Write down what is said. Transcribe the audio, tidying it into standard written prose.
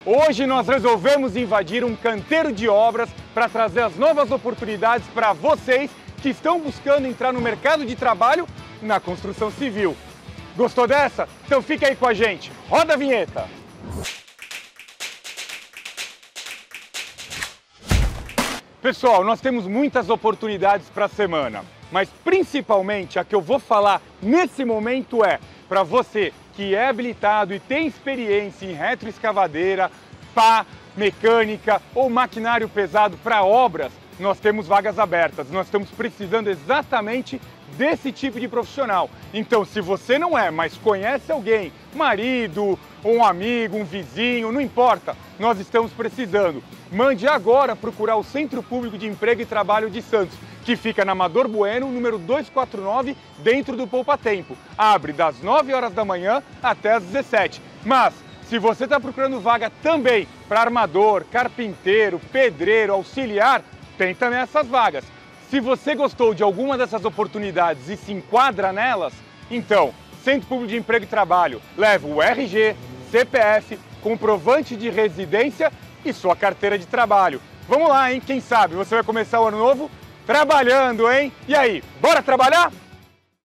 Hoje nós resolvemos invadir um canteiro de obras para trazer as novas oportunidades para vocês que estão buscando entrar no mercado de trabalho na construção civil. Gostou dessa? Então fica aí com a gente. Roda a vinheta! Pessoal, nós temos muitas oportunidades para a semana, mas principalmente a que eu vou falar nesse momento é para você que é habilitado e tem experiência em retroescavadeira, pá, mecânica ou maquinário pesado para obras. Nós temos vagas abertas, nós estamos precisando exatamente desse tipo de profissional. Então, se você não é, mas conhece alguém, marido, um amigo, um vizinho, não importa, nós estamos precisando. Mande agora procurar o Centro Público de Emprego e Trabalho de Santos, que fica na Amador Bueno, número 249, dentro do Poupa Tempo. Abre das 9 horas da manhã até as 17. Mas, se você está procurando vaga também para armador, carpinteiro, pedreiro, auxiliar, tem também essas vagas. Se você gostou de alguma dessas oportunidades e se enquadra nelas, então, Centro Público de Emprego e Trabalho leva o RG, CPF, comprovante de residência e sua carteira de trabalho. Vamos lá, hein? Quem sabe você vai começar o ano novo trabalhando, hein? E aí, bora trabalhar?